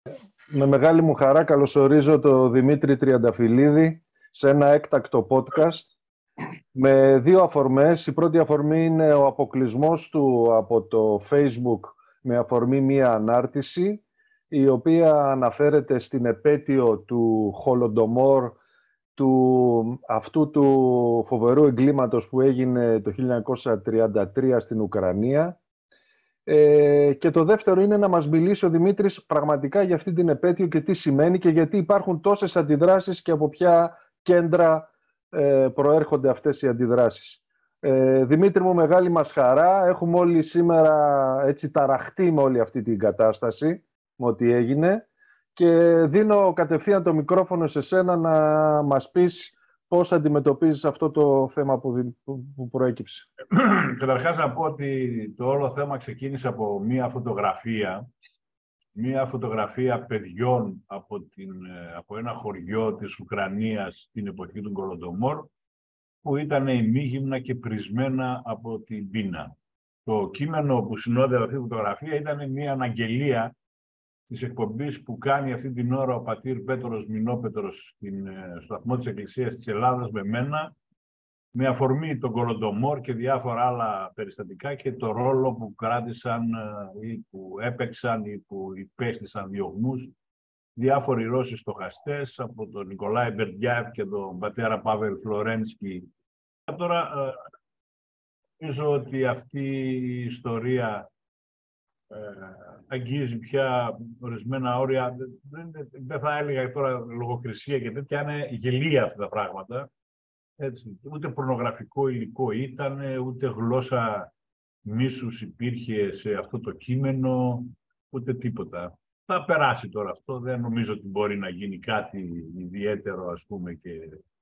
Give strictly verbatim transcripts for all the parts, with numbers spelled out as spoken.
Με μεγάλη μου χαρά καλωσορίζω τον Δημήτρη Τριανταφυλλίδη σε ένα έκτακτο podcast με δύο αφορμές. Η πρώτη αφορμή είναι ο αποκλεισμός του από το Facebook με αφορμή μία ανάρτηση, η οποία αναφέρεται στην επέτειο του Χολοντομόρ, του, αυτού του φοβερού εγκλήματος που έγινε το χίλια εννιακόσια τριάντα τρία στην Ουκρανία. Ε, και το δεύτερο είναι να μας μιλήσει ο Δημήτρης πραγματικά για αυτή την επέτειο και τι σημαίνει και γιατί υπάρχουν τόσες αντιδράσεις και από ποια κέντρα ε, προέρχονται αυτές οι αντιδράσεις. Ε, Δημήτρη μου, μεγάλη μας χαρά. Έχουμε όλοι σήμερα έτσι ταραχτεί με όλη αυτή την κατάσταση, με ό,τι έγινε, και δίνω κατευθείαν το μικρόφωνο σε σένα να μας πεις πώς αντιμετωπίζεις αυτό το θέμα που, που προέκυψε. Καταρχάς να πω ότι το όλο θέμα ξεκίνησε από μία φωτογραφία, μία φωτογραφία παιδιών από, την, από ένα χωριό της Ουκρανίας την εποχή του Χολοντομόρ, που ήταν ημίγυμνα και πρισμένα από την πείνα. Το κείμενο που συνόδευε αυτή τη φωτογραφία ήταν μία αναγγελία της εκπομπής που κάνει αυτή την ώρα ο πατήρ Πέτρος Μινόπετρος στην, στο σταθμό της Εκκλησίας της Ελλάδας με μένα, με αφορμή τον Χολοντομόρ και διάφορα άλλα περιστατικά και το ρόλο που κράτησαν ή που έπαιξαν ή που υπέστησαν διωγμούς διάφοροι Ρώσοι στοχαστές, από τον Νικολάη Μπερντιάβ και τον πατέρα Πάβελ Φλωρένσκι. Τώρα νομίζω ότι αυτή η ιστορία ε, αγγίζει πια ορισμένα όρια. Δεν, δεν θα έλεγα τώρα λογοκρισία και τέτοια, είναι γελία αυτά τα πράγματα. Έτσι, ούτε πορνογραφικό υλικό ήταν, ούτε γλώσσα μίσους υπήρχε σε αυτό το κείμενο, ούτε τίποτα. Θα περάσει τώρα αυτό, δεν νομίζω ότι μπορεί να γίνει κάτι ιδιαίτερο, ας πούμε, και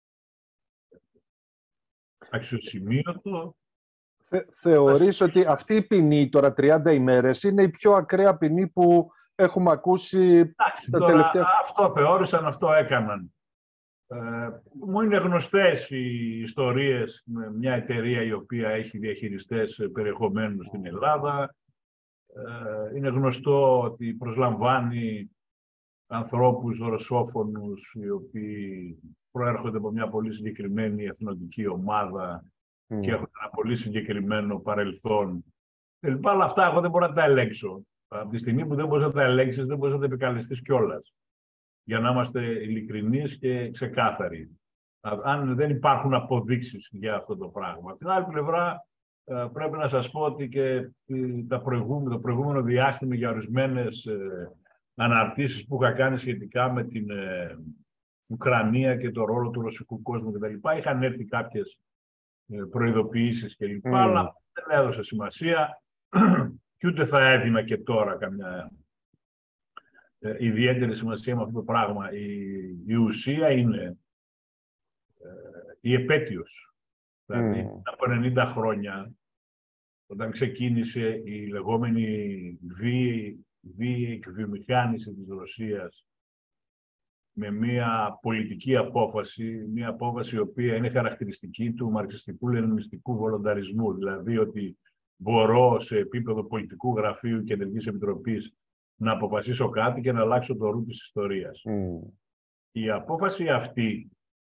αξιοσημείωτο. Θε, θεωρείς ότι αυτή η ποινή, τώρα τριάντα ημέρες, είναι η πιο ακραία ποινή που έχουμε ακούσει? Εντάξει, τα τώρα τελευταία... αυτό θεώρησαν, αυτό έκαναν. Ε, μου είναι γνωστές οι ιστορίες με μια εταιρεία η οποία έχει διαχειριστές περιεχομένου στην Ελλάδα. Ε, είναι γνωστό ότι προσλαμβάνει ανθρώπους ρωσόφωνους οι οποίοι προέρχονται από μια πολύ συγκεκριμένη εθνοτική ομάδα mm. και έχουν ένα πολύ συγκεκριμένο παρελθόν. Ε, αλλά αυτά εγώ δεν μπορώ να τα ελέγξω. Από τη στιγμή που δεν μπορείς να τα ελέγξεις, δεν μπορείς να τα επικαλεστείς κιόλας. Για να είμαστε ειλικρινείς και ξεκάθαροι. Αν δεν υπάρχουν αποδείξεις για αυτό το πράγμα. Από την άλλη πλευρά, πρέπει να σας πω ότι και τα προηγούμενο, το προηγούμενο διάστημα για ορισμένες αναρτήσεις που είχα κάνει σχετικά με την Ουκρανία και το ρόλο του ρωσικού κόσμου κτλ. Είχαν έρθει κάποιες προειδοποιήσεις κλπ. Mm. Αλλά δεν έδωσε σημασία και ούτε θα έδινα και τώρα καμιά Ε, ιδιαίτερη σημασία με αυτό το πράγμα. Η, η ουσία είναι ε, η επέτειος. Δηλαδή, mm. από ενενήντα χρόνια, όταν ξεκίνησε η λεγόμενη βίαιη εκβιομηχάνηση της Ρωσίας με μια πολιτική απόφαση, μια απόφαση η οποία είναι χαρακτηριστική του μαρξιστικού-λενινιστικού βολονταρισμού, δηλαδή ότι μπορώ σε επίπεδο πολιτικού γραφείου και Κεντρικής Επιτροπής να αποφασίσω κάτι και να αλλάξω το ρου της ιστορίας. Mm. Η απόφαση αυτή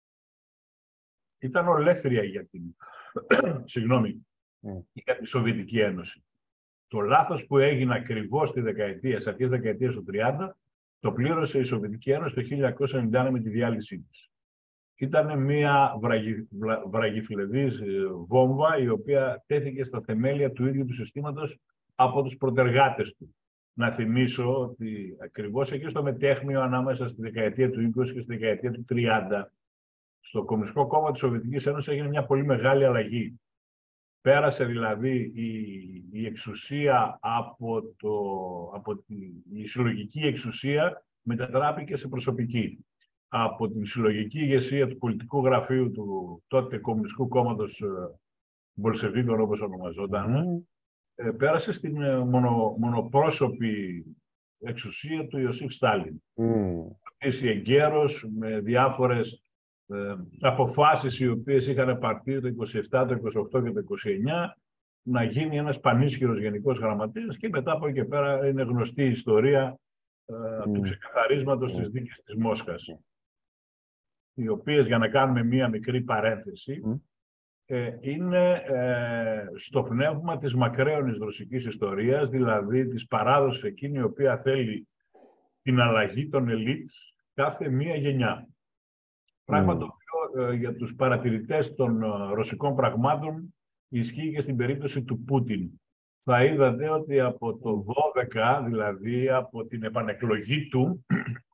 ήταν ολέθρια για την, συγγνώμη, mm. για τη Σοβιετική Ένωση. Το λάθος που έγινε ακριβώς στη δεκαετία, στις αρχές δεκαετίας του τριάντα, το πλήρωσε η Σοβιετική Ένωση το χίλια εννιακόσια ενενήντα ένα με τη διάλυσή της. Ήταν μια βραγι, βλα, βραγιφλεδής βόμβα η οποία τέθηκε στα θεμέλια του ίδιου του συστήματος από τους προτεργάτες του. Να θυμίσω ότι ακριβώς εκεί στο μετέχμιο ανάμεσα στη δεκαετία του είκοσι και στη δεκαετία του τριάντα, στο Κομμουνιστικό Κόμμα της Σοβιετικής Ένωσης έγινε μια πολύ μεγάλη αλλαγή. Πέρασε δηλαδή η, η εξουσία από, το, από τη η συλλογική εξουσία μετατράπηκε σε προσωπική. Από την συλλογική ηγεσία του πολιτικού γραφείου του τότε Κομμουνιστικού Κόμματος Μπολσεβίκων, όπως ονομαζόταν, mm. πέρασε στην μονο, μονοπρόσωπη εξουσία του Ιωσήφ Στάλιν. Mm. Εγκαίρος με διάφορες ε, αποφάσεις οι οποίες είχαν πάρθει το είκοσι επτά, το είκοσι οκτώ και το είκοσι εννιά να γίνει ένας πανίσχυρος γενικός γραμματέας και μετά από εκεί και πέρα είναι γνωστή η ιστορία ε, mm. του ξεκαθαρίσματος mm. της δίκης της Μόσχας, οι οποίες, για να κάνουμε μία μικρή παρένθεση, mm. ε, είναι ε, στο πνεύμα της μακραίωνης ρωσικής ιστορίας, δηλαδή της παράδοσης εκείνη η οποία θέλει την αλλαγή των ελίτ κάθε μία γενιά. Mm. Πράγμα το οποίο ε, για τους παρατηρητές των ε, ρωσικών πραγμάτων ισχύει και στην περίπτωση του Πούτιν. Θα είδατε ότι από το δώδεκα, δηλαδή από την επανεκλογή του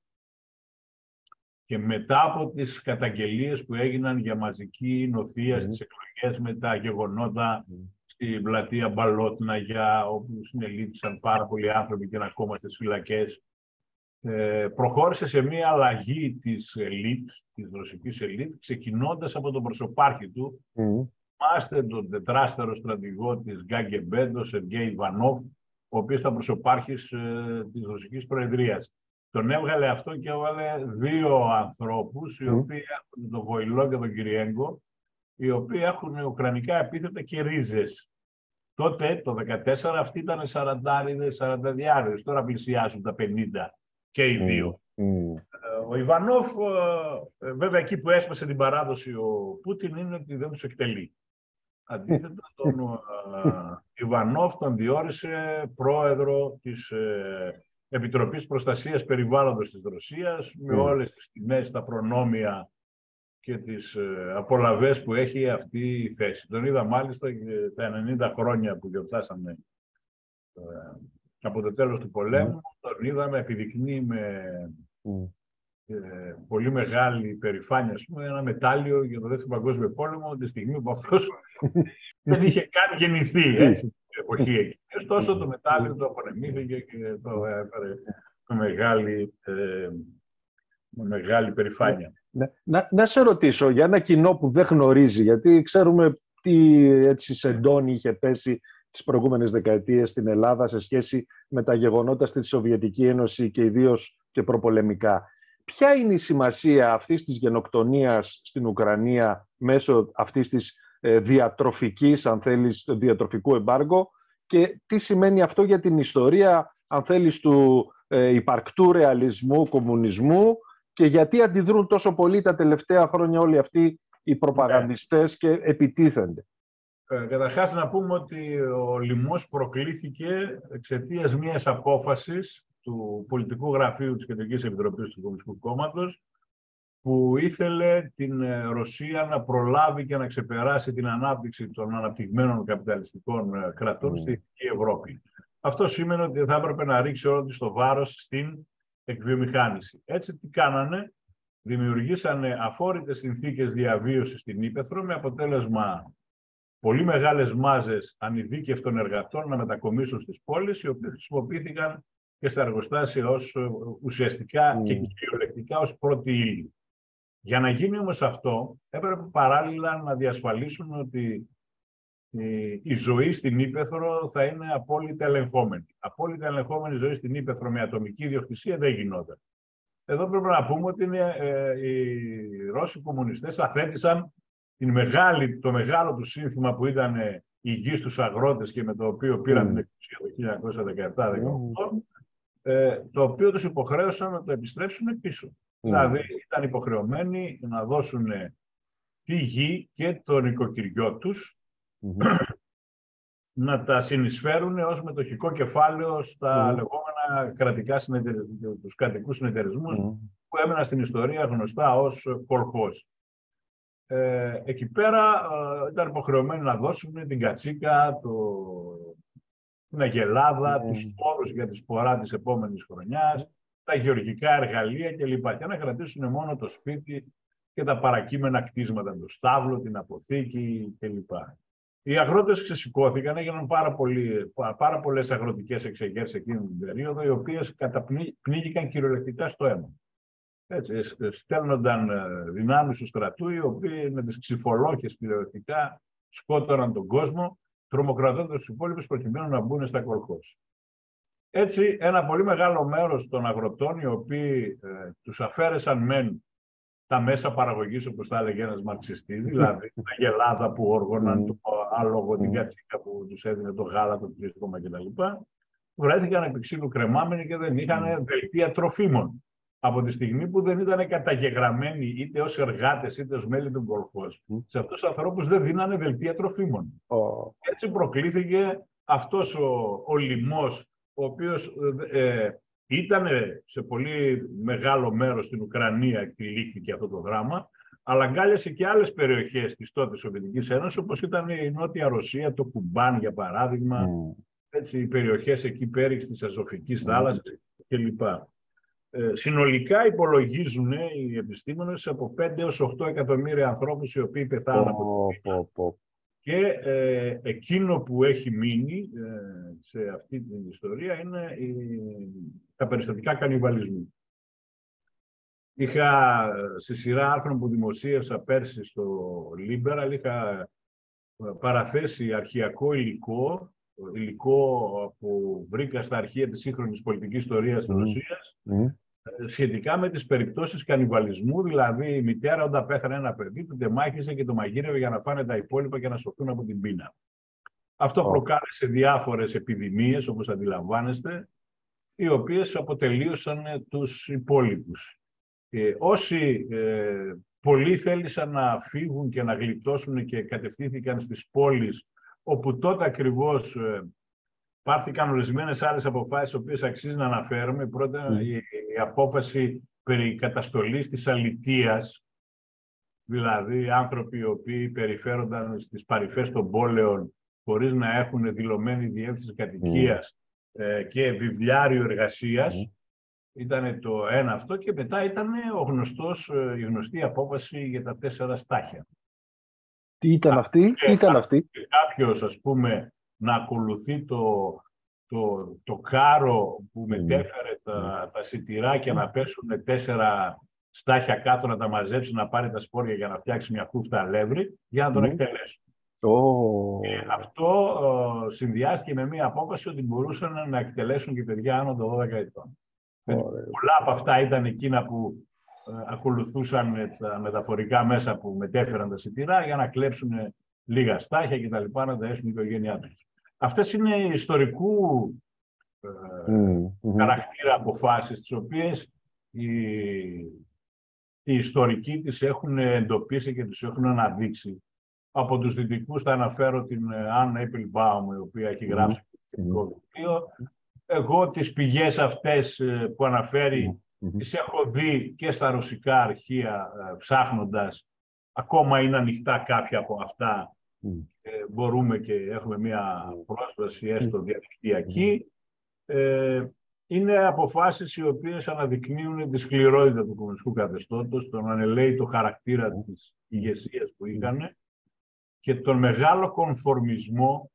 και μετά από τις καταγγελίες που έγιναν για μαζική νοθεία mm. στις εκλογές, με τα γεγονότα mm. στην πλατεία Μπαλότναγια, όπου συνελήφθησαν πάρα πολλοί άνθρωποι και είναι ακόμα στις φυλακές, ε, προχώρησε σε μια αλλαγή της ελίτ, της ρωσικής ελίτ, ξεκινώντας από τον προσωπάρχη του. Mm. Θυμάστε τον τετράστερο στρατηγό της Γκάγκεμπέ, τον Σεργέη Ιβανόφ, ο οποίος ήταν προσωπάρχης ε, της Ρωσικής Προεδρίας. Τον έβγαλε αυτό και έβγαλε δύο ανθρώπους, οι οποίοι έχουν τον Βοηλό και τον Κυριέγκο, οι οποίοι έχουν ουκρανικά επίθετα και ρίζες. Τότε, το δύο χιλιάδες δεκατέσσερα, αυτοί ήταν σαραντάριδες, σαρανταδιάριδες. Τώρα πλησιάζουν τα πενήντα και οι δύο. Mm. Mm. Ο Ιβανόφ, βέβαια, εκεί που έσπασε την παράδοση ο Πούτιν, είναι ότι δεν τους εκτελεί. Αντίθετα, τον Ιβανόφ τον διόρισε πρόεδρο της Επιτροπής Προστασίας Περιβάλλοντος της Ρωσίας, mm. με όλες τις τιμές, τα προνόμια και τις απολαβές που έχει αυτή η θέση. Τον είδα μάλιστα και τα ενενήντα χρόνια που γιορτάσαμε από το τέλος του πολέμου, mm. τον είδαμε, επιδεικνύει με mm. ε, πολύ μεγάλη περηφάνεια, ας πούμε, ένα μετάλλιο για το Δεύτερο Παγκόσμιο Πόλεμο, τη στιγμή που αυτός δεν είχε καν γεννηθεί, έτσι, την εποχή εκεί. Ωστόσο, το μετάλλιο το απονεμήθηκε και το έφερε με μεγάλη, ε, με μεγάλη περηφάνεια. Να, να, να σε ρωτήσω για ένα κοινό που δεν γνωρίζει, γιατί ξέρουμε τι έτσι σεντόνι είχε πέσει τις προηγούμενες δεκαετίες στην Ελλάδα σε σχέση με τα γεγονότα στη Σοβιετική Ένωση και ιδίως και προπολεμικά. Ποια είναι η σημασία αυτής της γενοκτονίας στην Ουκρανία μέσω αυτής της ε, διατροφικής, αν θέλεις, του διατροφικού εμπάργου, και τι σημαίνει αυτό για την ιστορία, αν θέλεις, του ε, υπαρκτού ρεαλισμού, κομμουνισμού, και γιατί αντιδρούν τόσο πολύ τα τελευταία χρόνια όλοι αυτοί οι προπαγανδιστές και επιτίθενται. Ε, καταρχάς να πούμε ότι ο λοιμός προκλήθηκε εξαιτίας μιας απόφασης του Πολιτικού Γραφείου της Κεντρικής Επιτροπής του Κομμουνιστικού Κόμματος, που ήθελε την Ρωσία να προλάβει και να ξεπεράσει την ανάπτυξη των αναπτυγμένων καπιταλιστικών κρατών mm. στη Δυτική Ευρώπη. Αυτό σημαίνει ότι θα έπρεπε να ρίξει όλο της το βάρος στην εκβιομηχάνηση. Έτσι τι κάνανε? Δημιουργήσανε αφόρητες συνθήκες διαβίωσης στην Ύπαιθρο, με αποτέλεσμα πολύ μεγάλες μάζες ανειδίκευτων εργατών να μετακομίσουν στις πόλεις, οι οποίοι χρησιμοποιήθηκαν και στα εργοστάσια ως ουσιαστικά mm. και κυριολεκτικά ως πρώτη ύλη. Για να γίνει όμως αυτό, έπρεπε παράλληλα να διασφαλίσουν ότι η ζωή στην Ύπαιθρο θα είναι απόλυτα ελεγχόμενη. Απόλυτα ελεγχόμενη ζωή στην Ύπαιθρο με ατομική ιδιοκτησία δεν γινόταν. Εδώ πρέπει να πούμε ότι είναι, ε, οι Ρώσοι κομμουνιστές αθέτησαν την μεγάλη, το μεγάλο του σύνθημα που ήταν η γη στους αγρότες και με το οποίο πήραν mm. την εξουσία το χίλια εννιακόσια δεκαεπτά δεκαοκτώ, mm. ε, το οποίο τους υποχρέωσαν να το επιστρέψουν πίσω. Mm. Δηλαδή ήταν υποχρεωμένοι να δώσουν τη γη και το νοικοκυριό τους mm-hmm. να τα συνεισφέρουν ως μετοχικό κεφάλαιο στα mm. λεγόμενα κρατικά συνεταιρι... τους κρατικούς συνεταιρισμούς mm. που έμεναν στην ιστορία γνωστά ως κολχόζ. Ε, εκεί πέρα ε, ήταν υποχρεωμένοι να δώσουν την κατσίκα, το... την αγελάδα, mm. τους σπόρους για τη σπορά της επόμενης χρονιάς, τα γεωργικά εργαλεία κλπ. Και να κρατήσουν μόνο το σπίτι και τα παρακείμενα κτίσματα, το στάβλο, την αποθήκη κλπ. Οι αγρότες ξεσηκώθηκαν, έγιναν πάρα, πολύ, πάρα πολλές αγροτικές εξεγέρσεις εκείνη την περίοδο, οι οποίες πνίγηκαν κυριολεκτικά στο αίμα. Έτσι, στέλνονταν δυνάμεις του στρατού, οι οποίοι με τις ξυφολόχες κυριολεκτικά σκότωναν τον κόσμο, τρομοκρατώντας τους υπόλοιπους προκειμένου να μπουν στα κολχόζ. Έτσι, ένα πολύ μεγάλο μέρος των αγροτών, οι οποίοι ε, τους αφαίρεσαν μεν τα μέσα παραγωγής, όπως τα έλεγε ένας μαρξιστής, δηλαδή τα γελάδα που όργωναν, το άλογο, την κατσίκα που τους έδινε το γάλα, το τρίσπομα κτλ. βρέθηκαν επί ξύλου κρεμάμενοι και δεν είχαν δελτία τροφίμων. Από τη στιγμή που δεν ήταν καταγεγραμμένοι είτε ως εργάτες είτε ως μέλη του κολχόζ, mm. σε αυτούς τους ανθρώπους δεν δίνανε δελτία τροφίμων. Oh. Έτσι προκλήθηκε αυτός ο, ο λοιμός, ο οποίος ε, ήταν σε πολύ μεγάλο μέρος στην Ουκρανία, εκτυλίχθηκε αυτό το δράμα, αλλά αγκάλιασε και άλλες περιοχές της τότε Σοβιετικής Ένωσης, όπως ήταν η Νότια Ρωσία, το Κουμπάν για παράδειγμα, mm. έτσι, οι περιοχές εκεί πέριξ της Αζωφικής mm. θάλασσας κλπ. Ε, συνολικά υπολογίζουν οι επιστήμονες από πέντε έως οκτώ εκατομμύρια ανθρώπους οι οποίοι πεθάνουν oh, από το oh, oh. Και ε, εκείνο που έχει μείνει ε, σε αυτή την ιστορία είναι η, τα περιστατικά κανιβαλισμού. Είχα στη σειρά άρθρων που δημοσίευσα πέρσι στο Liberal, είχα παραθέσει αρχαιακό υλικό, υλικό που βρήκα στα αρχεία της σύγχρονης πολιτικής ιστορίας της mm. Ρωσίας, mm. σχετικά με τις περιπτώσεις κανιβαλισμού, δηλαδή η μητέρα όταν πέθανε ένα παιδί, του τεμάχισε και το μαγείρευε για να φάνε τα υπόλοιπα και να σωθούν από την πείνα. Αυτό oh. προκάλεσε διάφορες επιδημίες, όπως αντιλαμβάνεστε, οι οποίες αποτελείωσαν τους υπόλοιπους. Ε, όσοι ε, πολλοί θέλησαν να φύγουν και να γλιτώσουν και κατευθύνθηκαν στις πόλεις, όπου τότε ακριβώς ε, πάρθηκαν ορισμένες άλλες αποφάσεις, τις οποίες αξίζει να αναφέρουμε. Πρώτα, mm. η, η απόφαση περί καταστολής της αλητείας, δηλαδή άνθρωποι οι οποίοι περιφέρονταν στις παρυφές των πόλεων χωρίς να έχουν δηλωμένη διεύθυνση κατοικίας mm. ε, και βιβλιάριο εργασίας. Mm. Ήταν το ένα αυτό και μετά ήταν ο γνωστός, η γνωστή απόφαση για τα τέσσερα στάχια. Τι ήταν αυτή, τι ήταν αυτή. Κάποιος, ας πούμε, να ακολουθεί το, το, το κάρο που μετέφερε mm. τα, τα σιτηρά και mm. να πέσουν τέσσερα στάχια κάτω, να τα μαζέψει, να πάρει τα σπόρια για να φτιάξει μια κούφτα αλεύρι για να τον mm. εκτελέσουν. Oh. Και αυτό uh, συνδυάστηκε με μια απόφαση ότι μπορούσαν να εκτελέσουν και παιδιά άνω των δώδεκα ετών. Oh. Πολλά από αυτά ήταν εκείνα που uh, ακολουθούσαν τα μεταφορικά μέσα που μετέφεραν τα σιτηρά για να κλέψουν λίγα στάχια και τα λοιπά, να τα έσουν η οικογένειά τους. Αυτές είναι ιστορικού uh, mm. χαρακτήρα αποφάσεις, τις οποίες οι, οι ιστορικοί τις έχουν εντοπίσει και τις έχουν αναδείξει. Από τους δυτικούς θα αναφέρω την Ann Applebaum, η οποία έχει γράψει το mm. βιβλίο. Εγώ τις πηγές αυτές που αναφέρει mm. τις έχω δει και στα ρωσικά αρχεία ψάχνοντας. Ακόμα είναι ανοιχτά κάποια από αυτά. Mm. Ε, μπορούμε και έχουμε μια πρόσβαση έστω διαδικτυακή. Mm. Ε, είναι αποφάσεις οι οποίες αναδεικνύουν τη σκληρότητα του κομμουνιστικού καθεστώτος, τον ανελαίητο χαρακτήρα mm. της ηγεσίας που είχαν και τον μεγάλο κονφορμισμό,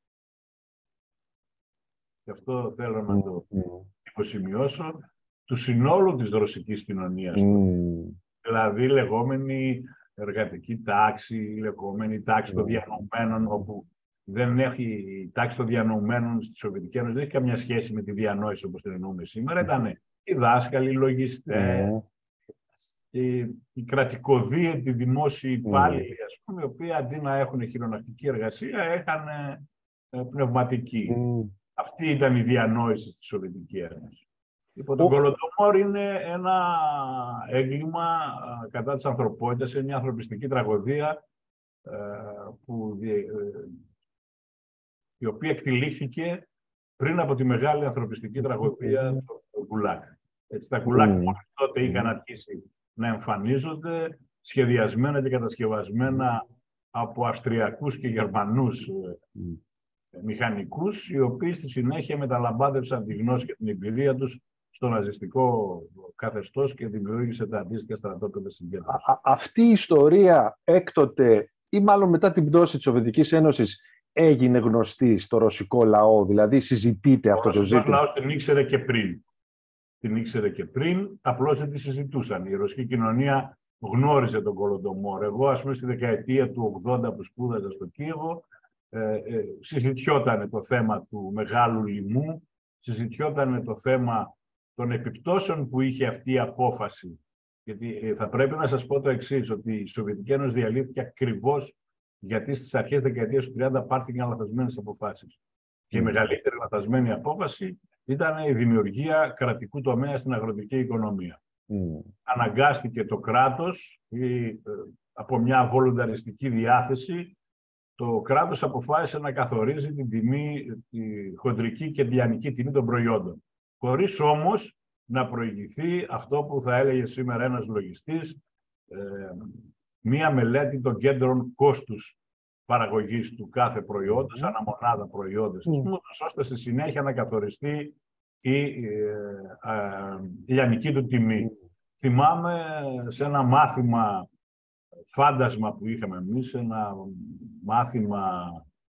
και αυτό θέλω να το υποσημειώσω, του συνόλου της ρωσικής κοινωνίας. Mm. Δηλαδή, λεγόμενη εργατική τάξη, λεγόμενη τάξη mm. των διανοουμένων, όπου δεν έχει η τάξη των διανοουμένων στη Σοβιετική Ένωση, δεν έχει καμιά σχέση με τη διανόηση όπως την εννοούμε σήμερα. Mm. Ήταν οι δάσκαλοι, οι λογιστές, mm. η, η κρατικοδίαιτη δημόσιοι υπάλληλοι, mm. ας πούμε, οι οποίοι αντί να έχουν χειρονακτική εργασία, είχαν ε, πνευματική. Mm. Αυτή ήταν η διανόηση στη Σοβιετική Ένωση. Λοιπόν, το Γκολοντομόρ είναι ένα έγκλημα κατά της ανθρωπότητας, είναι μια ανθρωπιστική τραγωδία ε, που, ε, η οποία εκτυλίχθηκε πριν από τη μεγάλη ανθρωπιστική τραγωδία mm. του Γκουλάκ. Έτσι, τα Γκουλάκ mm. μόλις τότε mm. είχαν αρχίσει να εμφανίζονται, σχεδιασμένα και κατασκευασμένα από Αυστριακούς και Γερμανούς mm. μηχανικούς, οι οποίοι στη συνέχεια μεταλαμπάδευσαν τη γνώση και την εμπειρία τους στο ναζιστικό καθεστώς και δημιούργησε τα αντίστοιχα στρατόπεδα συγκέντρωσης. Αυτή η ιστορία έκτοτε, ή μάλλον μετά την πτώση της Σοβιετικής Ένωσης, έγινε γνωστή στο ρωσικό λαό, δηλαδή συζητείται αυτό το ζήτημα. Ο ρωσικός λαός την ήξερε και πριν. Την ήξερε και πριν, απλώς δεν τη συζητούσαν. Η ρωσική κοινωνία γνώριζε τον Γκολοντομόρ. Εγώ, ας πούμε, στη δεκαετία του ογδόντα που σπούδαζα στο Κίεβο, ε, ε, συζητιόταν το θέμα του μεγάλου λοιμού, συζητιόταν το θέμα των επιπτώσεων που είχε αυτή η απόφαση. Γιατί ε, θα πρέπει να σας πω το εξής, ότι η Σοβιετική Ένωση διαλύθηκε ακριβώς γιατί στις αρχές δεκαετίας του τριάντα πάρθηκαν λαθασμένες αποφάσεις. Mm. Και η μεγαλύτερη λαθασμένη απόφαση ήταν η δημιουργία κρατικού τομέα στην αγροτική οικονομία. Mm. Αναγκάστηκε το κράτος ή, από μια βολονταριστική διάθεση, το κράτος αποφάσισε να καθορίζει την τιμή, τη χοντρική και διανική τιμή των προϊόντων. Χωρίς όμως να προηγηθεί αυτό που θα έλεγε σήμερα ένας λογιστής, ε, μία μελέτη των κέντρων κόστους παραγωγής του κάθε προϊόντος, mm. ανά μονάδα προϊόντος, mm. ώστε στη συνέχεια να καθοριστεί η, ε, ε, η λιανική του τιμή. Mm. Θυμάμαι σε ένα μάθημα, φάντασμα που είχαμε εμείς, ένα μάθημα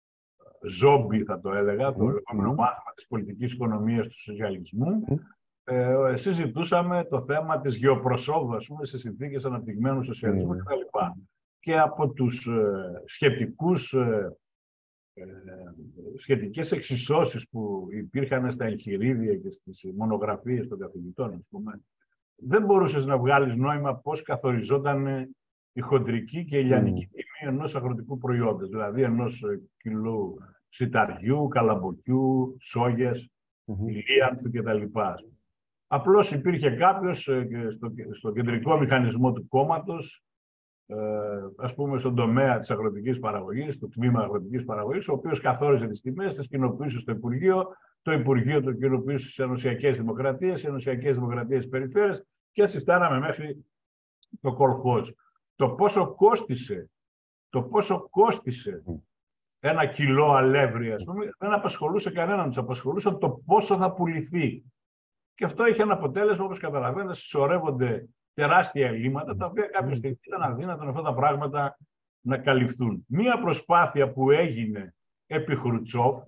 ζόμπι θα το έλεγα, mm. το λεγόμενο mm. μάθημα της πολιτικής οικονομίας του σοσιαλισμού, mm. ε, συζητούσαμε το θέμα της γεωπροσώβου, ας πούμε, σε συνθήκες αναπτυγμένου σοσιαλισμού mm. κτλ. Και από τους ε, σχετικούς, ε, ε, σχετικές εξισώσεις που υπήρχαν στα εγχειρίδια και στις μονογραφίες των καθηγητών, ας πούμε, δεν μπορούσες να βγάλεις νόημα πώς καθοριζόταν η χοντρική και η λιανική mm. τιμή ενός αγροτικού προϊόντος, δηλαδή ενός κιλού σιταριού, καλαμποκιού, σόγιας, mm-hmm. ηλίανθου κτλ. Απλώς υπήρχε κάποιος στο, στο κεντρικό μηχανισμό του κόμματος, ε, ας πούμε στον τομέα της αγροτικής παραγωγής, το τμήμα αγροτικής παραγωγής, ο οποίος καθόριζε τις τιμές, τις κοινοποιούσε στο Υπουργείο, το Υπουργείο το κοινοποιούσε στις ενωσιακές δημοκρατίες, στις ενωσιακές δημοκρατίες περιφέρειες και έτσι φτάναμε μέχρι το κολχόζ. Το πόσο κόστισε, το πόσο κόστισε ένα κιλό αλεύρι, ας πούμε, δεν απασχολούσε κανέναν, τους απασχολούσαν το πόσο θα πουληθεί. Και αυτό είχε ένα αποτέλεσμα, όπως καταλαβαίνετε, συσσωρεύονται τεράστια ελλείμματα, τα οποία κάποια στιγμή ήταν αδύνατον αυτά τα πράγματα να καλυφθούν. Μία προσπάθεια που έγινε επί Χρουτσόφ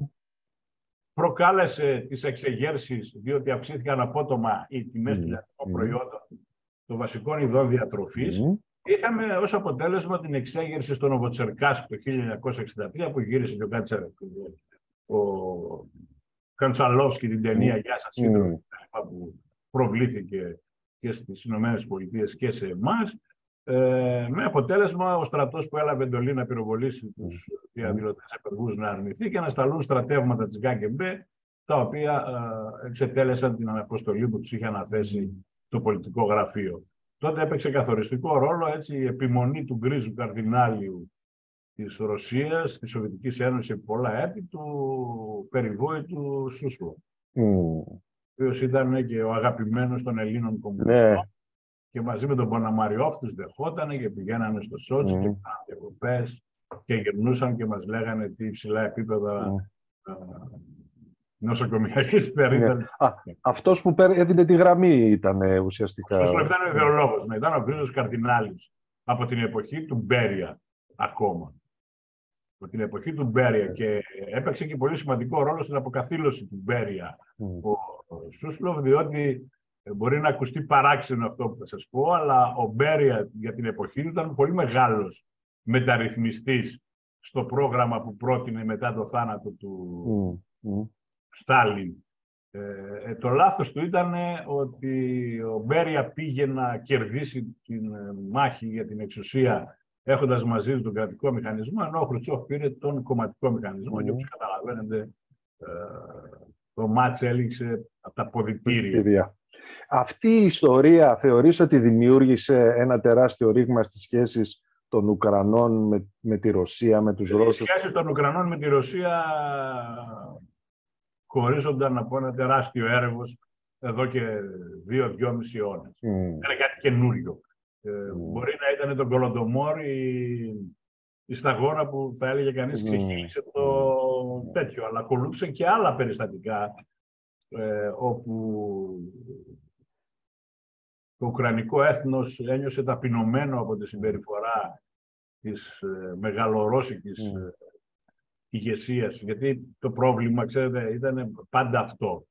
προκάλεσε τις εξεγέρσεις, διότι αυξήθηκαν απότομα οι τιμές των λιανικών προϊόντων των βασικών ειδών διατροφής. Είχαμε ως αποτέλεσμα την εξέγερση στο Νοβοτσερκάσκ το χίλια εννιακόσια εξήντα τρία, που γύρισε και ο, Κάτσα, ο Καντσαλόφσκι την ταινία «Γεια σας σύντροφοι», που προβλήθηκε και στις Ηνωμένες Πολιτείες και σε εμάς, ε, με αποτέλεσμα ο στρατός που έλαβε εντολή να πυροβολήσει τους διαδηλωτές απεργούς να αρνηθεί και να σταλούν στρατεύματα της ΓΚΕΜΠΕ, τα οποία ε, εξετέλεσαν την αναποστολή που τους είχε αναθέσει το πολιτικό γραφείο. Τότε έπαιξε καθοριστικό ρόλο έτσι, η επιμονή του γκρίζου καρδινάλιου της Ρωσίας, της Σοβιετικής Ένωσης επί πολλά έτη, του περιβόητου Σούσλοβ, mm. ο οποίος ήταν και ο αγαπημένος των Ελλήνων κομμουνιστών, yeah. και μαζί με τον Ποναμαριόφ τους δεχότανε και πηγαίνανε στο Σότσι mm. και κάνανε διακοπές και γυρνούσαν και μας λέγανε τι υψηλά επίπεδα mm. uh, νοσοκομιακής περίθαλψης. Αυτός που έδινε τη γραμμή ήταν ουσιαστικά. Ο Σούσλοβ ήταν ο ιδεολόγος, ναι, ήταν ο γκρίζος καρδινάλιος από την εποχή του Μπέρια ακόμα. Από την εποχή του Μπέρια και έπαιξε και πολύ σημαντικό ρόλο στην αποκαθήλωση του Μπέρια mm. ο, ο Σούσλοβ, διότι μπορεί να ακουστεί παράξενο αυτό που θα σας πω, αλλά ο Μπέρια για την εποχή του ήταν πολύ μεγάλος μεταρρυθμιστής στο πρόγραμμα που πρότεινε μετά το θάνατο του mm. Mm. Στάλιν. Ε, το λάθος του ήταν ότι ο Μπέρια πήγε να κερδίσει την μάχη για την εξουσία έχοντας μαζί του τον κρατικό μηχανισμό, ενώ ο Χρουτσόφ πήρε τον κομματικό μηχανισμό mm. και όπως καταλαβαίνετε ε, το μάτς έληξε από τα ποδητήρια. Αυτή η ιστορία θεωρείς ότι δημιούργησε ένα τεράστιο ρήγμα στις σχέσεις των Ουκρανών με, με τη Ρωσία, με τους Ρώσους? Οι σχέσεις των Ουκρανών με τη Ρωσία χωρίζονταν από ένα τεράστιο έρευος εδώ και δύο-δυόμισι αιώνες. Mm. Είναι κάτι καινούριο. Mm. Ε, μπορεί να ήταν τον Κολοντομόρ η, η σταγόνα που θα έλεγε κανείς mm. ξεχύλισε το mm. τέτοιο, αλλά ακολούθησαν και άλλα περιστατικά ε, όπου το ουκρανικό έθνος ένιωσε ταπεινωμένο από τη συμπεριφορά της ε, μεγαλορώσικης mm. ηγεσίας, γιατί το πρόβλημα, ξέρετε, ήταν πάντα αυτό.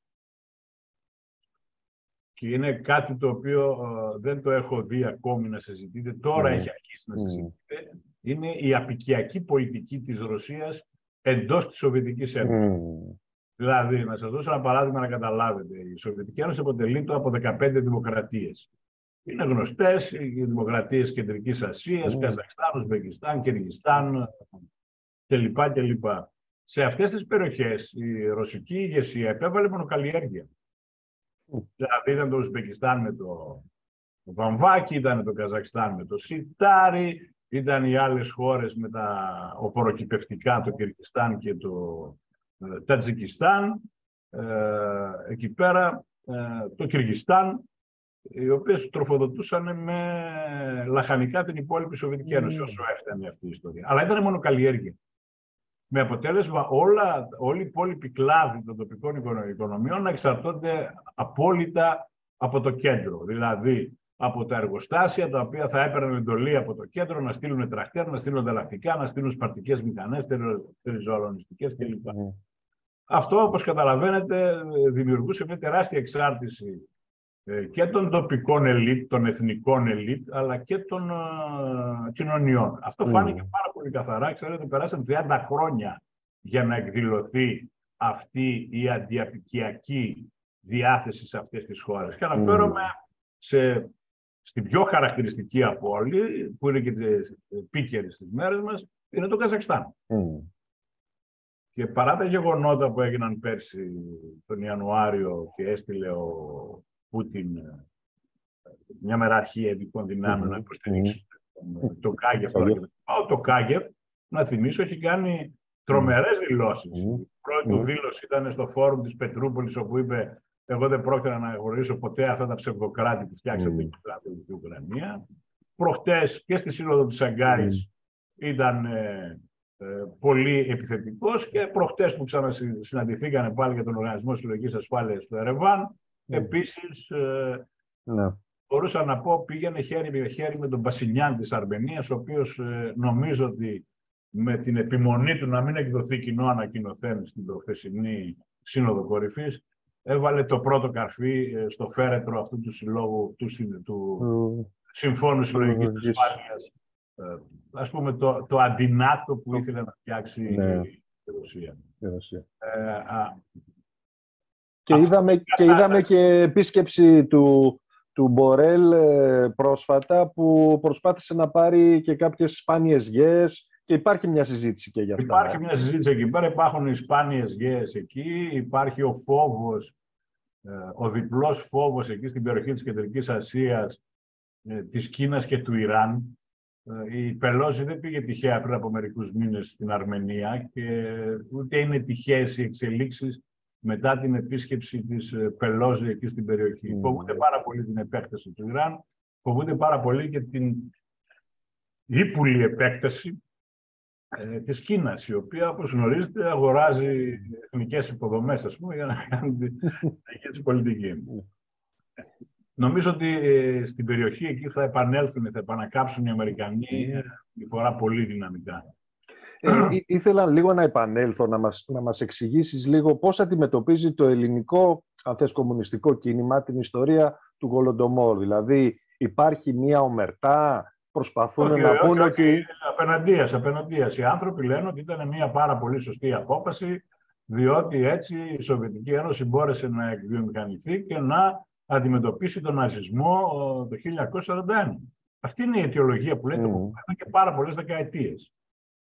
Και είναι κάτι το οποίο uh, δεν το έχω δει ακόμη να συζητείτε, τώρα mm. έχει αρχίσει να συζητείτε, mm. είναι η απικιακή πολιτική της Ρωσίας εντός της Σοβιετικής Ένωσης. Mm. Δηλαδή, να σας δώσω ένα παράδειγμα να καταλάβετε, η Σοβιετική Ένωση αποτελείται από δεκαπέντε δημοκρατίες. Είναι γνωστές οι δημοκρατίες Κεντρικής Ασίας, mm. Καζακστάν, Ουσμπεκιστάν, Κυργιστάν κλπ. κλπ. σε αυτές τις περιοχές η ρωσική ηγεσία επέβαλε μονοκαλλιέργεια. Mm. Δηλαδή ήταν το Ουσμπεκιστάν με το βαμβάκι, ήταν το Καζακστάν με το σιτάρι, ήταν οι άλλες χώρες με τα οπωροκυπευτικά, το Κυρκιστάν και το ε, Τατζικιστάν, ε, εκεί πέρα ε, το Κυργιστάν, οι οποίες τροφοδοτούσαν με λαχανικά την υπόλοιπη Σοβιετική Ένωση, mm. όσο έφτανε αυτή η ιστορία. Αλλά ήταν μονοκαλλιέργεια. Με αποτέλεσμα όλα, όλοι οι υπόλοιποι κλάδοι των τοπικών οικονομιών να εξαρτώνται απόλυτα από το κέντρο. Δηλαδή, από τα εργοστάσια, τα οποία θα έπαιρναν εντολή από το κέντρο να στείλουν τρακτέρ, να στείλουν ανταλλακτικά, να στείλουν σπαρτικές μηχανές, τεριζοαλωνιστικές κλπ. Mm. Αυτό, όπως καταλαβαίνετε, δημιουργούσε μια τεράστια εξάρτηση και των τοπικών ελίτ, των εθνικών ελίτ, αλλά και των uh, κοινωνιών. Αυτό mm. φάνηκε πάρα πολύ καθαρά. Ξέρετε, περάσαν τριάντα χρόνια για να εκδηλωθεί αυτή η αντιαπικιακή διάθεση σε αυτές τις χώρες. Και αναφέρομαι mm. σε, στην πιο χαρακτηριστική από όλη, που είναι και επίκαιρη στις μέρες μας, είναι το Καζακστάν. Mm. Και παρά τα γεγονότα που έγιναν πέρσι τον Ιανουάριο και έστειλε ο Πούτιν μια μεραρχία ειδικών δυνάμεων να υποστηρίξει mm-hmm. το Κάγεφ. Mm-hmm. Το Κάγεφ, να θυμίσω, έχει κάνει τρομερές δηλώσεις. Mm-hmm. Η πρώτη του mm-hmm. δήλωση ήταν στο φόρουμ της Πετρούπολης, όπου είπε: εγώ δεν πρόκειται να αναγνωρίσω ποτέ αυτά τα ψευδοκράτη που φτιάξατε mm-hmm. την Ουκρανία. Προχτές και στη Σύνοδο της Σαγκάης mm-hmm. ήταν ε, ε, πολύ επιθετικός, και προχτές που ξανασυναντηθήκανε πάλι για τον Οργανισμό Συλλογικής Ασφάλειας του Ερεβάν, Mm. επίσης, ε, ναι. μπορούσα να πω, πήγαινε χέρι με χέρι με τον Πασινιάν της Αρμενίας, ο οποίος ε, νομίζω ότι με την επιμονή του να μην εκδοθεί κοινό ανακοινωθέν στην προχθεσινή Σύνοδο Κορυφής, έβαλε το πρώτο καρφί ε, στο φέρετρο αυτού του συλλόγου, του, του mm. Συμφώνου Συλλογικής mm. Ασφάλειας, ε, ας πούμε το, το αντινάτο που ήθελε να φτιάξει mm. η Ρωσία. Η Ρωσία. Ε, α, Και είδαμε, και είδαμε και επίσκεψη του, του Μπορέλ ε, πρόσφατα, που προσπάθησε να πάρει και κάποιες σπάνιες γέες, και υπάρχει μια συζήτηση και για αυτά. Υπάρχει μια συζήτηση εκεί πέρα, υπάρχουν οι σπάνιες γέες εκεί, υπάρχει ο φόβος, ε, ο διπλός φόβος εκεί στην περιοχή της Κεντρικής Ασίας, ε, της Κίνας και του Ιράν. Ε, η Πελόζη δεν πήγε τυχαία πριν από μερικούς μήνες στην Αρμενία, και ούτε είναι τυχαίες οι εξελίξεις μετά την επίσκεψη της Πελόζη εκεί στην περιοχή. Mm. Φοβούνται πάρα πολύ την επέκταση του Ιράν, φοβούνται πάρα πολύ και την ύπουλη επέκταση ε, της Κίνας, η οποία, όπως γνωρίζετε, αγοράζει εθνικές υποδομές, ας πούμε, για να κάνει την δική της πολιτική. Νομίζω ότι ε, στην περιοχή εκεί θα επανέλθουν, θα επανακάψουν οι Αμερικανοί ε, τη φορά πολύ δυναμικά. Ε, ή, ήθελα λίγο να επανέλθω, να μας, να μας εξηγήσεις λίγο πώς αντιμετωπίζει το ελληνικό, αν θες, κομμουνιστικό κίνημα την ιστορία του Γολοντομόρ. Δηλαδή, υπάρχει μία ομερτά, προσπαθούν όχι, να όχι, πούνε όχι, ότι... Απέναντίας, απέναντίας. Οι άνθρωποι λένε ότι ήταν μία πάρα πολύ σωστή απόφαση, διότι έτσι η Σοβιετική Ένωση μπόρεσε να εκβιομηχανηθεί και να αντιμετωπίσει τον ναζισμό το χίλια εννιακόσια σαράντα ένα. Αυτή είναι η αιτιολογία που λέει mm. το κουκουέ και πάρα πολλές δεκαετίες.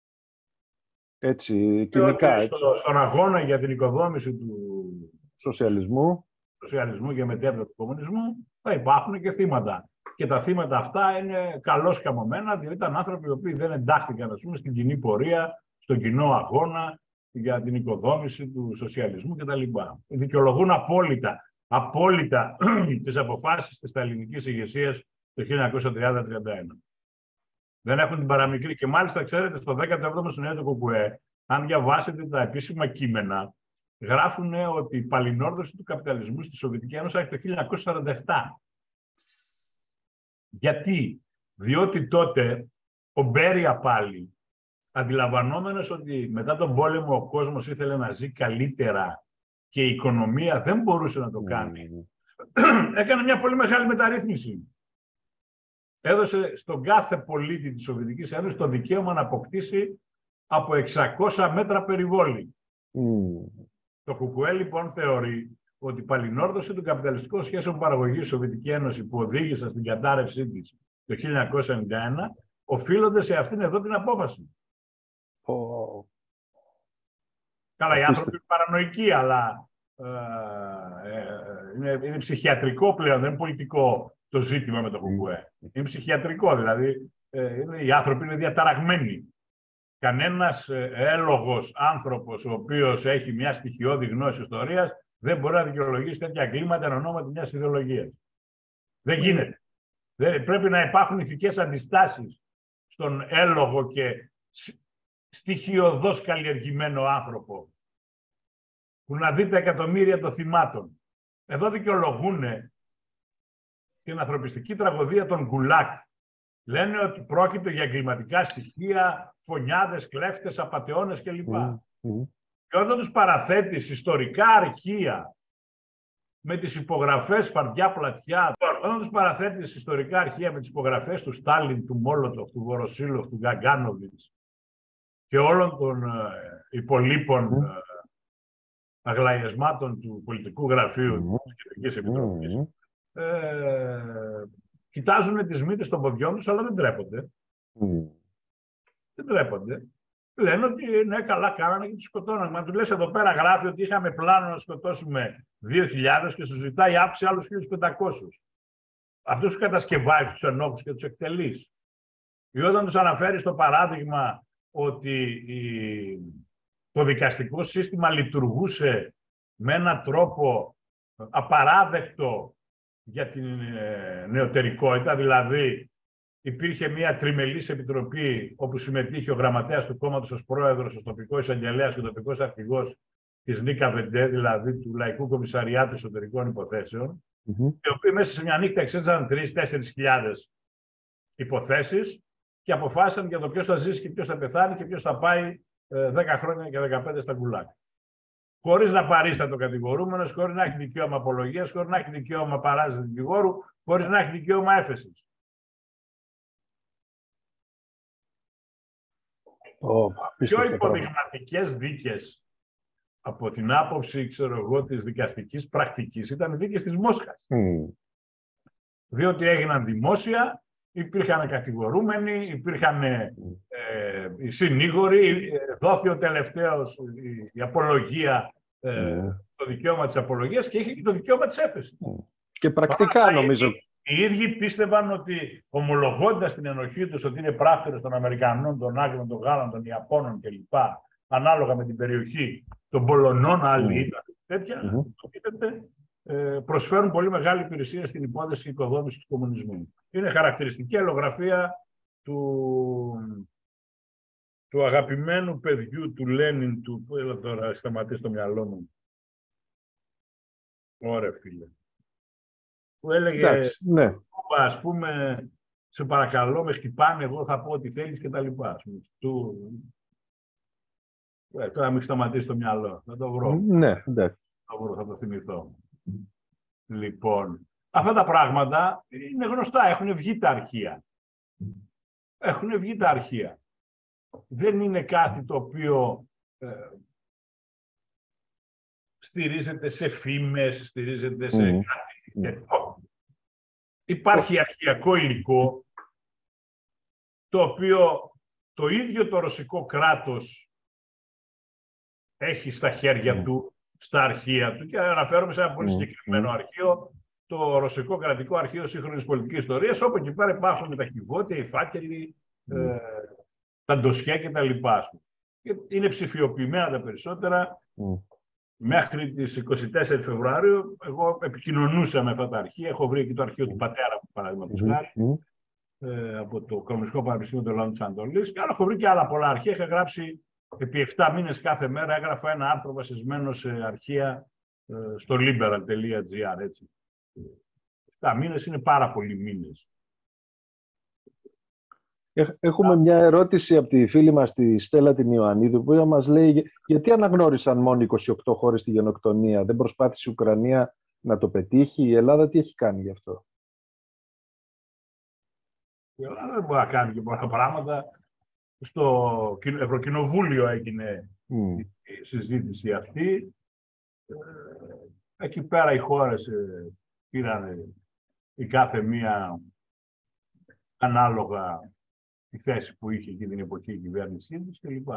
Έτσι, κοινικά, έτσι. Στο, στον αγώνα για την οικοδόμηση του σοσιαλισμού, σοσιαλισμού και μετέπειτα του κομμουνισμού θα υπάρχουν και θύματα. Και τα θύματα αυτά είναι καλώς καμωμένα, διότι ήταν άνθρωποι οι οποίοι δεν εντάχθηκαν, ας πούμε, στην κοινή πορεία, στον κοινό αγώνα για την οικοδόμηση του σοσιαλισμού κτλ. Δικαιολογούν απόλυτα, απόλυτα τις αποφάσεις της σταλινικής ηγεσίας το χίλια εννιακόσια τριάντα τριάντα ένα. Δεν έχουν την παραμικρή. Και μάλιστα, ξέρετε, στο δέκατο έβδομο συνέδριο του κουκουέ, αν διαβάσετε τα επίσημα κείμενα, γράφουν ότι η παλινόρδωση του καπιταλισμού στη Σοβιετική Ένωση έχει το χίλια εννιακόσια σαράντα επτά. Γιατί? Διότι τότε ο Μπέρια πάλι, αντιλαμβανόμενος ότι μετά τον πόλεμο ο κόσμος ήθελε να ζει καλύτερα και η οικονομία δεν μπορούσε να το κάνει, mm. έκανε μια πολύ μεγάλη μεταρρύθμιση. Έδωσε στον κάθε πολίτη της Σοβιετικής Ένωσης το δικαίωμα να αποκτήσει από εξακόσια μέτρα περιβόλη. Mm. Το κουκουέ λοιπόν θεωρεί ότι η παλινόρδωση των καπιταλιστικών σχέσεων παραγωγής στη Σοβιετική Ένωση που οδήγησαν στην κατάρρευσή της το χίλια εννιακόσια ενενήντα ένα οφείλονται σε αυτήν εδώ την απόφαση. Oh. Καλά, οι άνθρωποι είναι παρανοϊκοί, αλλά ε, ε, είναι, είναι ψυχιατρικό πλέον, δεν είναι πολιτικό το ζήτημα με το ΚΚΕ. Είναι ψυχιατρικό, δηλαδή ε, είναι, οι άνθρωποι είναι διαταραγμένοι. Κανένας ε, έλογος άνθρωπος ο οποίος έχει μια στοιχειώδη γνώση ιστορίας δεν μπορεί να δικαιολογήσει τέτοια εγκλήματα εν ονόματι μιας ιδεολογίας. Δεν γίνεται. Δεν, πρέπει να υπάρχουν ηθικές αντιστάσεις στον έλογο και στοιχειωδώς καλλιεργημένο άνθρωπο που να δει τα εκατομμύρια των θυμάτων. Εδώ δικαιολογούν την ανθρωπιστική τραγωδία των Γκουλάκ. Λένε ότι πρόκειται για εγκληματικά στοιχεία, φωνιάδες, κλέφτες, απατεώνες κλπ. Mm, mm. Και όταν τους παραθέτεις ιστορικά αρχεία με τις υπογραφές φαρδιά πλατιά, όταν τους παραθέτεις ιστορικά αρχεία με τις υπογραφές του Στάλιν, του Μόλοτοφ, του Βοροσίλοφ, του Γκαγκάνοβιτς και όλων των ε, υπολείπων mm. ε, αγλαϊσμάτων του πολιτικού γραφείου mm. της Κεντρικής Επιτροπής, mm. ε, κοιτάζουν τις μύτες των ποδιών τους, αλλά δεν τρέπονται. Mm. Δεν τρέπονται. Λένε ότι ναι, καλά κάνανε και τους σκοτώνανε. Μα του λες εδώ πέρα γράφει ότι είχαμε πλάνο να σκοτώσουμε δύο χιλιάδες και σου ζητάει αύξηση άλλους χίλιους πεντακόσιους. Αυτούς τους κατασκευάζεις τους ενόχους και τους εκτελείς. Ή όταν τους αναφέρεις το παράδειγμα ότι η... το δικαστικό σύστημα λειτουργούσε με έναν τρόπο απαράδεκτο για την ε, νεωτερικότητα, δηλαδή υπήρχε μια τριμελής επιτροπή όπου συμμετείχε ο γραμματέας του κόμματος ως πρόεδρος, ο τοπικός εισαγγελέας και ο τοπικός αρχηγός της Νίκα Βεντέ, δηλαδή του Λαϊκού Κομισαριάτου Εσωτερικών Υποθέσεων, mm-hmm. οι οποίοι μέσα σε μια νύχτα εξέταζαν τρεις με τέσσερις χιλιάδες υποθέσεις και αποφάσισαν για το ποιος θα ζήσει και ποιος θα πεθάνει και ποιος θα πάει ε, δέκα χρόνια και δεκαπέντε στα Γκουλάκ. Χωρίς να παρίσταται ο κατηγορούμενος, χωρίς να έχει δικαίωμα απολογίας, χωρίς να έχει δικαίωμα παράζηση δικηγόρου, χωρίς να έχει δικαίωμα έφεσης. Oh, πιο υποδειγματικές δίκες από την άποψη, ξέρω εγώ, της δικαστικής πρακτικής ήταν οι δίκες της Μόσχας. Mm. Διότι έγιναν δημόσια, υπήρχαν κατηγορούμενοι, υπήρχαν ε, οι συνήγοροι, δόθη ο τελευταίος η, η απολογία, ε, mm. το δικαίωμα της απολογίας και είχε και το δικαίωμα της έφεσης. Mm. Και πρακτικά Άρα, νομίζω... Οι, οι ίδιοι πίστευαν ότι ομολογώντας την ενοχή τους ότι είναι πράκτορες των Αμερικανών, των Άγγλων, των Γάλλων, των Ιαπώνων κλπ. Ανάλογα με την περιοχή των Πολωνών, άλλοι mm. ήταν τέτοια, mm. ε, προσφέρουν πολύ μεγάλη υπηρεσία στην υπόθεση οικοδόμησης του κομμουνισμού. Είναι χαρακτηριστική αλλογραφία του, του αγαπημένου παιδιού του Λένιν, του, που έλα τώρα σταματήσει το μυαλό μου. Ωραία φίλε. Που έλεγε, Εντάξει, ναι. ας πούμε, σε παρακαλώ, με χτυπάνε, εγώ θα πω ό,τι θέλεις και τα λοιπά. Του... Ε, τώρα μην σταματήσει το μυαλό. Θα το βρω. Ναι, εντάξει. Θα το βρω, θα το θυμηθώ. Λοιπόν, αυτά τα πράγματα είναι γνωστά. Έχουν βγει τα αρχεία. Έχουν βγει τα αρχεία. Δεν είναι κάτι το οποίο ε, στηρίζεται σε φήμες, στηρίζεται σε mm. κάτι. Mm. Υπάρχει αρχαιακό υλικό, το οποίο το ίδιο το ρωσικό κράτος έχει στα χέρια mm. του, στα αρχεία του. Και αναφέρομαι σε ένα πολύ συγκεκριμένο mm. αρχείο, το Ρωσικό Κρατικό Αρχείο Σύγχρονης Πολιτικής Ιστορίας, όπου εκεί πέρα υπάρχουν τα κυβότια, οι φάκελοι, mm. ε, τα ντοσιά κτλ. Είναι ψηφιοποιημένα τα περισσότερα. Mm. Μέχρι τις είκοσι τέσσερις Φεβρουαρίου, εγώ επικοινωνούσα με αυτά τα αρχεία. Έχω βρει και το αρχείο του πατέρα μου, παραδείγματος χάρη, mm. ε, από το Οικονομικό Πανεπιστήμιο του Ελλάδος της Ανατολής. Και άλλο έχω βρει και άλλα πολλά αρχεία. Είχα γράψει επί επτά μήνες κάθε μέρα, έγραφα ένα άρθρο βασισμένο σε αρχεία ε, στο liberal τελεία gr, έτσι. επτά μήνες είναι πάρα πολλοί μήνες. Έχουμε μια ερώτηση από τη φίλη μας, τη Στέλλα την Ιωαννίδου, που μας λέει γιατί αναγνώρισαν μόνο είκοσι οκτώ χώρες τη γενοκτονία, δεν προσπάθησε η Ουκρανία να το πετύχει, η Ελλάδα τι έχει κάνει γι' αυτό? Η Ελλάδα δεν μπορεί να κάνει και πολλά πράγματα. Στο Ευρωκοινοβούλιο έγινε mm. η συζήτηση αυτή. Εκεί πέρα οι χώρες πήραν η κάθε μία ανάλογα τη θέση που είχε και την εποχή η κυβέρνησή της κλπ.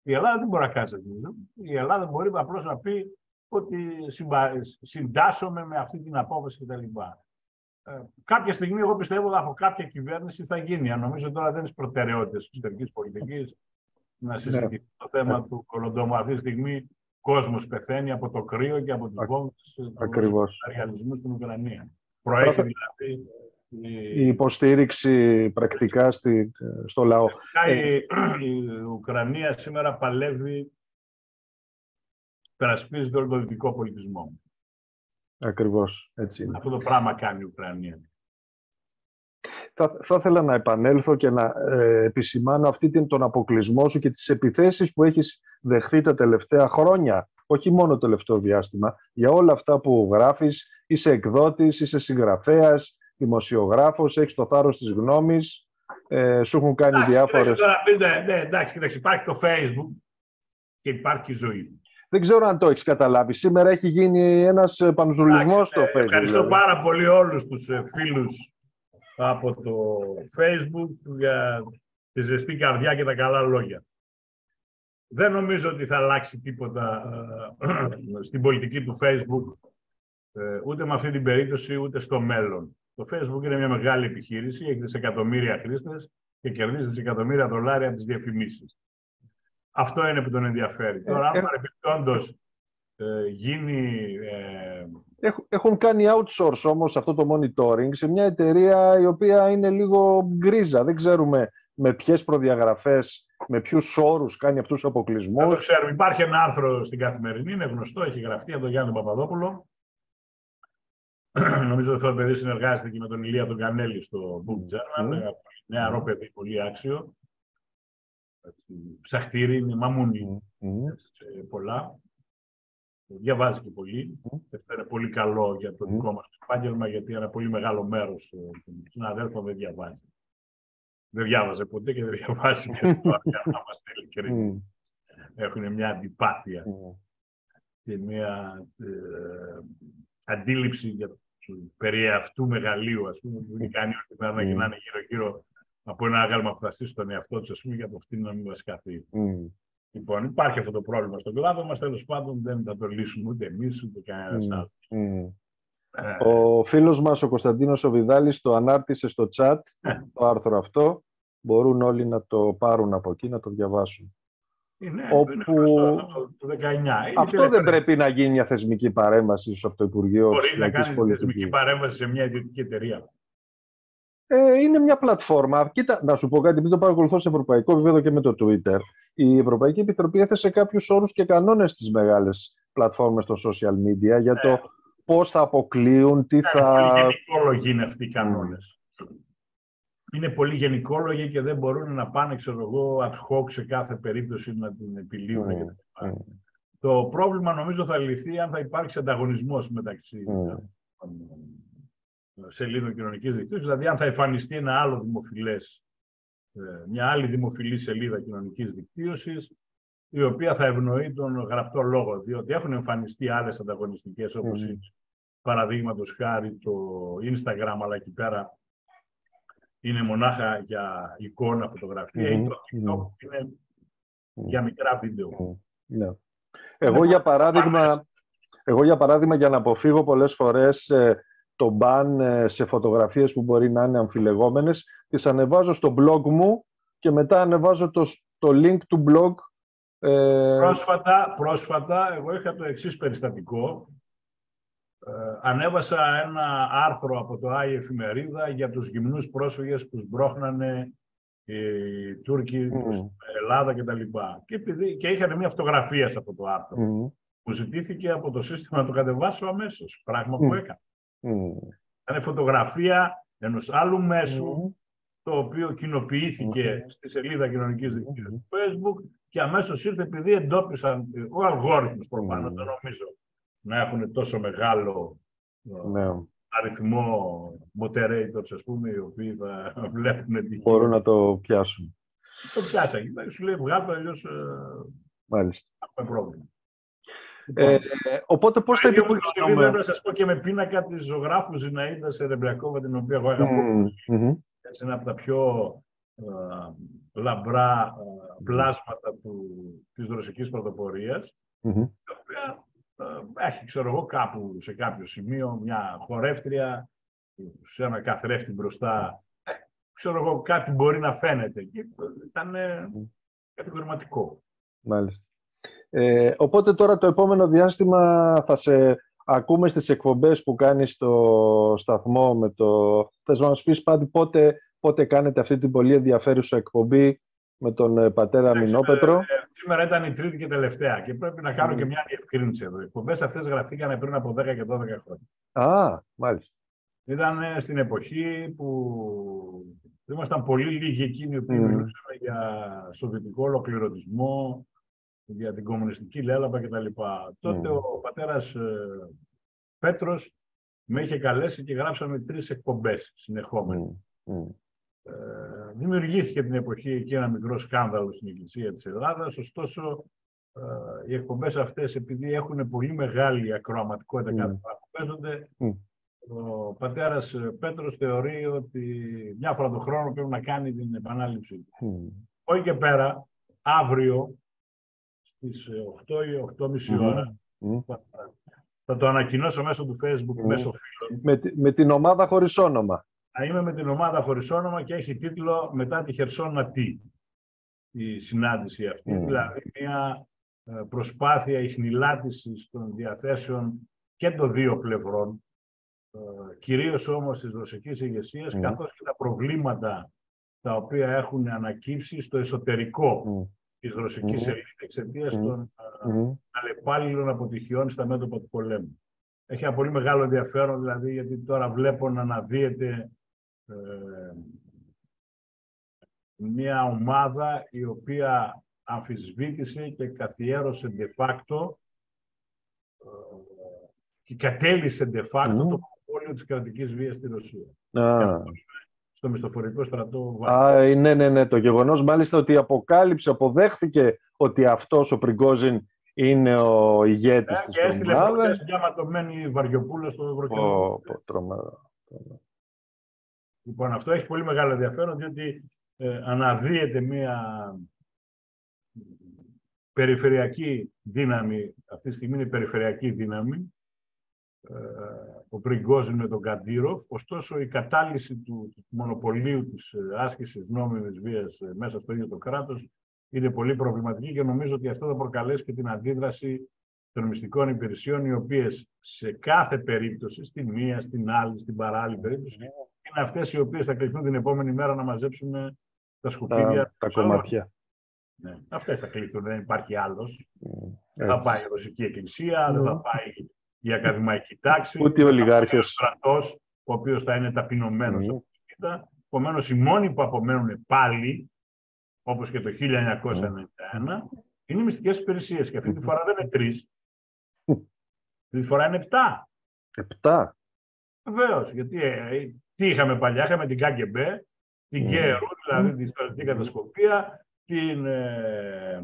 Η Ελλάδα δεν μπορεί να κάνει αυτό. Η Ελλάδα μπορεί απλώς να πει ότι συντάσσομαι με αυτή την απόφαση κτλ. Ε, κάποια στιγμή, εγώ πιστεύω ότι από κάποια κυβέρνηση θα γίνει. Αν νομίζω τώρα δεν είναι στις προτεραιότητες της εξωτερικής πολιτικής να συζητηθεί ναι. το θέμα ναι. του Κολοντόμου. Αυτή τη στιγμή κόσμος πεθαίνει από το κρύο και από τους βόμβες του ρεαλισμού στην Ουκρανία. Προέχει δηλαδή η υποστήριξη πρακτικά στη, στο λαό. Η, η Ουκρανία σήμερα παλεύει, περασπίζει τον δυτικό πολιτισμό. Ακριβώς, έτσι είναι. Αυτό το πράγμα κάνει η Ουκρανία. Θα, θα ήθελα να επανέλθω και να ε, επισημάνω αυτή την, τον αποκλεισμό σου και τις επιθέσεις που έχεις δεχθεί τα τελευταία χρόνια, όχι μόνο το τελευταίο διάστημα, για όλα αυτά που γράφεις. Είσαι εκδότης, είσαι συγγραφέας, δημοσιογράφος, έχεις το θάρρος της γνώμης, ε, σου έχουν κάνει εντάξει, διάφορες... Ναι, ναι, εντάξει, κοιτάξτε, υπάρχει το Facebook και υπάρχει η ζωή. Δεν ξέρω αν το έχεις καταλάβει. Σήμερα έχει γίνει ένας πανζουλισμός στο Facebook. Ευχαριστώ δηλαδή. πάρα πολύ όλους τους φίλους από το Facebook για τη ζεστή καρδιά και τα καλά λόγια. Δεν νομίζω ότι θα αλλάξει τίποτα ε, στην πολιτική του Facebook, ε, ούτε με αυτή την περίπτωση, ούτε στο μέλλον. Το Facebook είναι μια μεγάλη επιχείρηση, έχει δισεκατομμύρια χρήστες και κερδίζει δισεκατομμύρια δολάρια από τις διαφημίσεις. Αυτό είναι που τον ενδιαφέρει. Τώρα, αν παρεμπιπτόντως ε, γίνει... Ε... Έχουν κάνει outsource όμως αυτό το monitoring σε μια εταιρεία η οποία είναι λίγο γκρίζα. Δεν ξέρουμε με ποιες προδιαγραφές, με ποιους όρους κάνει αυτούς τους αποκλεισμούς. Δεν το ξέρουμε. Υπάρχει ένα άρθρο στην Καθημερινή, είναι γνωστό, έχει γραφτεί από τον Γιάννη Παπαδόπουλο. Νομίζω ότι αυτό το παιδί συνεργάζεται και με τον Ηλία τον Κανέλη στο Book Journal. Mm. Νεαρό παιδί, πολύ άξιο. Ψαχτήρι, είναι μαμούνι. Mm. Πολλά. Διαβάζει και πολύ. Mm. Αυτό είναι πολύ καλό για το δικό μας επάγγελμα, γιατί ένα πολύ μεγάλο μέρος των συναδέλφων δεν διαβάζει. Δεν διάβαζε ποτέ και δεν διαβάζει και τώρα, για να είμαστε ειλικρινείς. Έχουν μια αντιπάθεια και μια ε, αντίληψη για το περί αυτού μεγαλείου, ας πούμε, που είναι κάνει ότι θα να γυρνάνε γύρω-γύρω από ένα άγαλμα που θα στήσει τον εαυτό τους, ας πούμε, για το αυτή να μην βασκαθεί. Mm. Λοιπόν, υπάρχει αυτό το πρόβλημα στον κλάδο μας, τέλος πάντων δεν θα το λύσουμε ούτε εμείς, ούτε κανένας mm. άλλος. Mm. Ε... Ο φίλος μας, ο Κωνσταντίνος ο Βιδάλης, το ανάρτησε στο chat, ε. το άρθρο αυτό. Μπορούν όλοι να το πάρουν από εκεί, να το διαβάσουν. Είναι, όπου... είναι γνωστό, το δεκαεννιά. Αυτό δεν πρέπει να γίνει μια θεσμική παρέμβαση στο το Υπουργείο Μπορεί να κάνει πολιτικής. Θεσμική παρέμβαση σε μια ιδιωτική εταιρεία. Ε, είναι μια πλατφόρμα. Κοίτα, να σου πω κάτι, επειδή το παρακολουθώ σε ευρωπαϊκό επίπεδο και με το Twitter. Η Ευρωπαϊκή Επιτροπή έθεσε κάποιους όρους και κανόνες στις μεγάλες πλατφόρμες των social media για το ε. πώς θα αποκλείουν, τι ε, θα... Πολύ γενικόλογοι είναι αυτοί οι κανόνες. Mm. Είναι πολύ γενικόλογοι και δεν μπορούν να πάνε, ξέρω εγώ, ad hoc σε κάθε περίπτωση να την επιλύουν. Mm. Mm. Το πρόβλημα νομίζω θα λυθεί αν θα υπάρξει ανταγωνισμός μεταξύ mm. σελίδων κοινωνικής δικτύωσης. Δηλαδή, αν θα εμφανιστεί ένα άλλο δημοφιλές, μια άλλη δημοφιλή σελίδα κοινωνικής δικτύωσης, η οποία θα ευνοεί τον γραπτό λόγο. Διότι έχουν εμφανιστεί άλλες ανταγωνιστικές, όπως mm. είναι παραδείγματος χάρη το Instagram, αλλά εκεί πέρα είναι μονάχα για εικόνα, φωτογραφία, mm-hmm. ή το TikTok mm-hmm. είναι mm-hmm. για μικρά βίντεο. Mm-hmm. Yeah. Εγώ, για παράδειγμα, εγώ, για παράδειγμα, για να αποφύγω πολλές φορές ε, το μπαν ε, σε φωτογραφίες που μπορεί να είναι αμφιλεγόμενες, τις ανεβάζω στο blog μου και μετά ανεβάζω το, το link του blog. Ε... Πρόσφατα, πρόσφατα, εγώ είχα το εξής περιστατικό. Ε, ανέβασα ένα άρθρο από το Άι Εφημερίδα για τους γυμνούς πρόσφυγες που σμπρώχνανε οι Τούρκοι mm. στην Ελλάδα κτλ. Και, και, και είχαν μια φωτογραφία σε αυτό το άρθρο. Mm. Μου ζητήθηκε από το σύστημα να το κατεβάσω αμέσως. Πράγμα mm. που έκανα. Mm. Ήταν φωτογραφία ενός άλλου μέσου, mm. το οποίο κοινοποιήθηκε mm. στη σελίδα κοινωνικής δικτύωσης του Facebook και αμέσως ήρθε επειδή εντόπισαν ο αλγόριθμος προφανώς, mm. δεν νομίζω να έχουν τόσο μεγάλο ναι. αριθμό moderators, ας πούμε, οι οποίοι θα βλέπουν τι... Μπορούν να το πιάσουν. Το πιάσαν. Σου λέει βγάλω, αλλιώς μάλιστα. έχουμε πρόβλημα. Ε, οπότε πώς θα επικοινωνούμε... Πρέπει να σας πω και με πίνακα της ζωγράφου Ζηναΐδας Ερεμπριακόβα, την οποία εγώ αγαπώ. Mm-hmm. Είναι από τα πιο λαμπρά ε, πλάσματα του, της ρωσικής πρωτοπορίας, Mm-hmm. η οποία ε, έχει, ξέρω εγώ, κάπου σε κάποιο σημείο μια χορεύτρια, σε ένα καθρέφτη μπροστά, ε, ξέρω εγώ, κάτι μπορεί να φαίνεται. Και ήταν ε, κατηγορηματικό. Μάλιστα. Ε, οπότε τώρα το επόμενο διάστημα θα σε ακούμε στις εκπομπές που κάνεις στο σταθμό με το... Θες να μας πεις πάντη πότε, πότε κάνετε αυτή την πολύ ενδιαφέρουσα εκπομπή με τον πατέρα Μινόπετρο? Ε, σήμερα ήταν η τρίτη και τελευταία και πρέπει να κάνω mm. και μια διευκρίνηση εδώ. Οι εκπομπές αυτές γραφτήκαν πριν από δέκα και δώδεκα χρόνια. Α, μάλιστα. Ήταν στην εποχή που ήμασταν πολύ λίγοι εκείνοι που mm. μιλούσαμε για σοβιετικό ολοκληρωτισμό, για την κομμουνιστική λέλαπα κτλ. Mm. Τότε ο πατέρας ε, Πέτρος με είχε καλέσει και γράψαμε τρεις εκπομπές συνεχόμενες. Mm. Mm. Ε, δημιουργήθηκε την εποχή εκεί ένα μικρό σκάνδαλο στην Εκκλησία της Ελλάδας, ωστόσο ε, οι εκπομπές αυτές, επειδή έχουν πολύ μεγάλη ακροαματικότητα mm. κάθε φορά που παίζονται, mm. ο πατέρας Πέτρος θεωρεί ότι μια φορά τον χρόνο πρέπει να κάνει την επανάληψη. Mm. Όχι και πέρα, αύριο στις οκτώ ή οκτώ και μισή mm. ώρα mm. θα το ανακοινώσω μέσω του Facebook, mm. μέσω φίλων. Με, με την ομάδα χωρίς όνομα. Θα είμαι με την ομάδα χωρίς όνομα και έχει τίτλο «Μετά τη Χερσόνα τι» η συνάντηση αυτή, mm. δηλαδή μια προσπάθεια ιχνηλάτησης των διαθέσεων και των δύο πλευρών, κυρίως όμως της ρωσικής ηγεσίας, mm. καθώς και τα προβλήματα τα οποία έχουν ανακύψει στο εσωτερικό mm. της ρωσικής mm. ελίτ εξαιτίας mm. των mm. αλλεπάλληλων αποτυχιών στα μέτωπα του πολέμου. Έχει ένα πολύ μεγάλο ενδιαφέρον, δηλαδή, γιατί τώρα βλέπω να αναδύεται ε, μια ομάδα η οποία αμφισβήτησε και καθιέρωσε de facto ε, και κατέλησε de facto mm. το μονοπόλιο της κρατικής βίας στη Ρωσία. Ah. Στο μισθοφορικό στρατό. Α, ναι, ναι, ναι. Το γεγονός μάλιστα ότι αποκάλυψε, αποδέχθηκε ότι αυτός ο Πριγκόζιν είναι ο ηγέτης ε, της ομάδας. Και έστειλε προχτές μια ματωμένη Βαριοπούλα στο Ευρωκοινοβούλιο. Oh, τρομερό. Λοιπόν, αυτό έχει πολύ μεγάλο ενδιαφέρον, διότι ε, αναδύεται μια περιφερειακή δύναμη, αυτή τη στιγμή είναι περιφερειακή δύναμη, ε, ο Πριγκόζιν με τον Καντήροφ, ωστόσο η κατάλυση του, του μονοπωλίου της άσκησης νόμιμης βίας μέσα στο ίδιο το κράτος είναι πολύ προβληματική και νομίζω ότι αυτό θα προκαλέσει και την αντίδραση των μυστικών υπηρεσιών, οι οποίες σε κάθε περίπτωση, στην μία, στην άλλη, στην παράλληλη περίπτωση, είναι αυτές οι οποίες θα κληθούν την επόμενη μέρα να μαζέψουν τα σκουπίδια. Τα, τα κομματιά. Ναι, αυτές θα κληθούν, δεν υπάρχει άλλος. Δεν θα πάει η Ρωσική Εκκλησία, mm. δεν θα πάει η ακαδημαϊκή τάξη, ούτε ο ολιγάρχες. Ο στρατός, ο οποίος θα είναι ταπεινωμένος. Mm. Επομένως, οι μόνοι που απομένουν πάλι, όπως και το χίλια εννιακόσια ενενήντα ένα, mm. είναι οι μυστικές υπηρεσίες. Και αυτή τη φορά δεν είναι τρεις. Αυτή τη φορά είναι επτά. Επτά. Βεβαίως, γιατί ε, τι είχαμε παλιά, είχαμε την κα τζι μπι, την mm. γκέερου, δηλαδή την στρατιωτική κατασκοπία, την ε,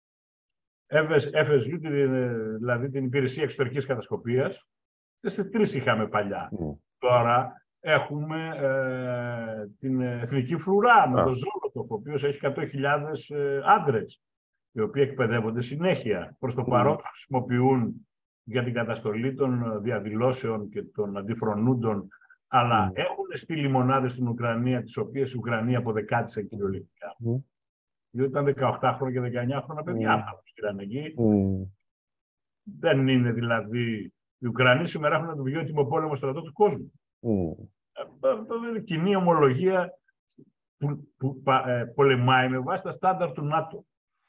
εφ ες γιου, δηλαδή την υπηρεσία εξωτερικής κατασκοπίας. Αυτές τρεις είχαμε παλιά. Mm. Τώρα έχουμε ε, την εθνική φρουρά με ah. τον Ζόλοτοφ, ο οποίος έχει εκατό χιλιάδες ε, άντρες, οι οποίοι εκπαιδεύονται συνέχεια. Προς το mm. παρόν χρησιμοποιούν για την καταστολή των διαδηλώσεων και των αντιφρονούντων, αλλά mm. έχουν στείλει μονάδες στην Ουκρανία, τις οποίες η Ουκρανία αποδεκάτησε κυριολεκτικά. Mm. Διότι ήταν δεκαοκτάχρονα και δεκαεννιάχρονα παιδιά αυτά που πήραν εκεί. Mm. Δεν είναι δηλαδή. Οι Ουκρανοί σήμερα έχουν τον πιο έτοιμο πόλεμο στρατό του κόσμου. Mm. Ε, κοινή ομολογία που, που ε, πολεμάει με βάση τα στάνταρ του ΝΑΤΟ.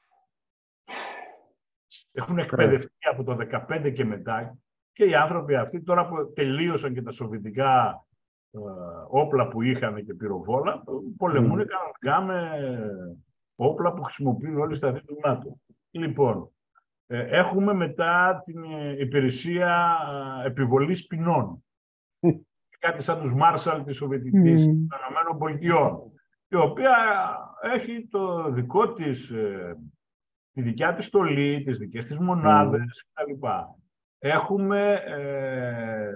Έχουν εκπαιδευτεί yeah. από το δεκαπέντε και μετά και οι άνθρωποι αυτοί τώρα που τελείωσαν και τα σοβιετικά ε, όπλα που είχαν και πυροβόλα, πολεμούν mm. κανονικά με όπλα που χρησιμοποιούν όλοι στα δίκτυα του ΝΑΤΟ. Λοιπόν, ε, έχουμε μετά την ε, υπηρεσία ε, επιβολής ποινών. Mm. Κάτι σαν τους Μάρσαλ της Σοβιετικής mm. των ΗΠΑ, η οποία έχει το δικό της, ε, τη δικιά της στολή, τις δικές της μονάδες mm. κτλ. Έχουμε, ε,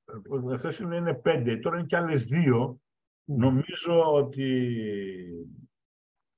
αυτές είναι, είναι πέντε, τώρα είναι και άλλες δύο. Mm. Νομίζω ότι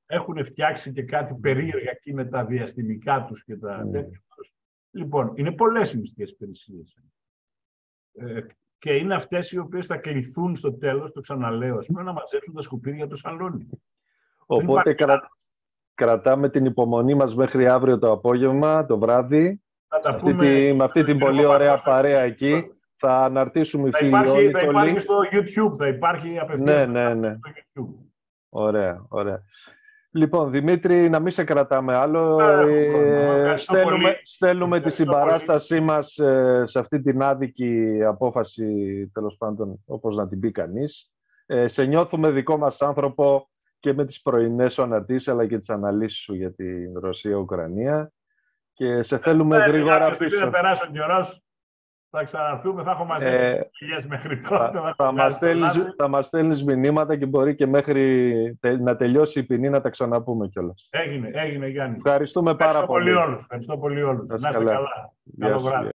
έχουν φτιάξει και κάτι περίεργα εκεί με τα διαστημικά τους και τα Mm. τέτοια τους. Λοιπόν, είναι πολλές οι μυστικές υπηρεσίες. Ε, και είναι αυτές οι οποίες θα κληθούν στο τέλος, το ξαναλέω, ας πούμε, να μαζέψουν τα σκουπίδια του σαλόνι. Οπότε κρα... κρατάμε την υπομονή μας μέχρι αύριο το απόγευμα, το βράδυ. Αυτή τη... Με αυτή την πολύ ωραία παρέα εκεί. Θα αναρτήσουμε οι φίλοι υπάρχει, όλοι θα το υπάρχει link. στο YouTube, θα υπάρχει απευθείας ναι, ναι, ναι. στο YouTube. Ωραία, ωραία. Λοιπόν, Δημήτρη, να μην σε κρατάμε άλλο. Ε, ε, στέλνουμε πολύ. στέλνουμε τη συμπαράστασή μας ε, σε αυτή την άδικη απόφαση, τέλος πάντων, όπως να την πει κανείς. Ε, σε νιώθουμε δικό μας άνθρωπο και με τις πρωινές σου αναρτήσεις, αλλά και τις αναλύσεις σου για την Ρωσία-Ουκρανία. Και σε θέλουμε ε, γρήγορα πίσω. πίσω. Θα περάσει ο καιρός, θα ξαναρθούμε, θα έχω μαζέψει Ε, δουλειές μέχρι τότε. Θα, θα, μας στέλνεις, θα μας στέλνεις μηνύματα και μπορεί και μέχρι τε, να τελειώσει η ποινή να τα ξαναπούμε κιόλας. Έγινε, έγινε Γιάννη. Ευχαριστούμε πάρα Ευχαριστώ πολύ. πολύ όλους. Ευχαριστώ πολύ όλους. Να είστε καλά. Καλό βράδυ.